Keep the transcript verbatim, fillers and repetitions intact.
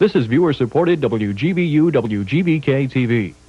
This is viewer-supported W G V U W G V K T V.